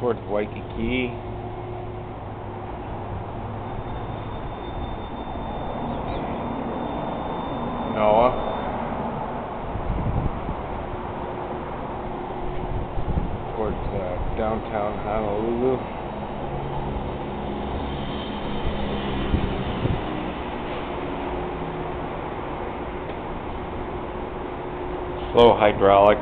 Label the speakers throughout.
Speaker 1: towards Waikiki. Noah. Towards downtown Honolulu. Slow hydraulics.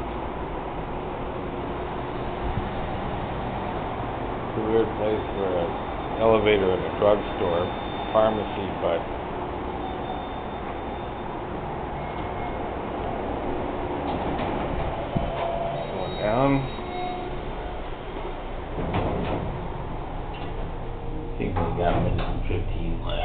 Speaker 1: It's a weird place for an elevator at a drugstore, pharmacy, but going down.
Speaker 2: I think we got minutes and 15 left.